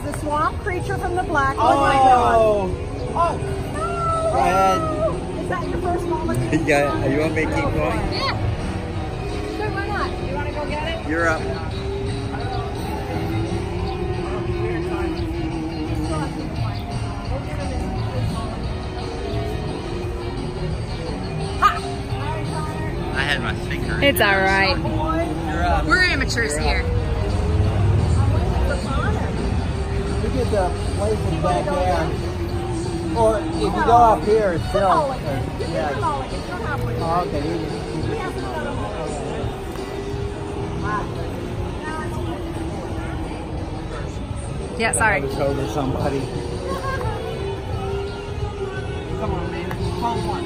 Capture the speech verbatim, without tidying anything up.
the swamp creature from the black. Oh, my God. Oh. No. Go ahead. Is that your first moment? Yeah, are you want me to keep going? Yeah. Sure, why not? You want to go get it? You're up. I had my finger in It's all right. You're up. We're amateurs You're here. We get the places back there. Or if you go up here, it's still. Uh, yeah. Oh, okay. You just, you just, Yeah, sorry. It's over somebody. Come on, man. Call one.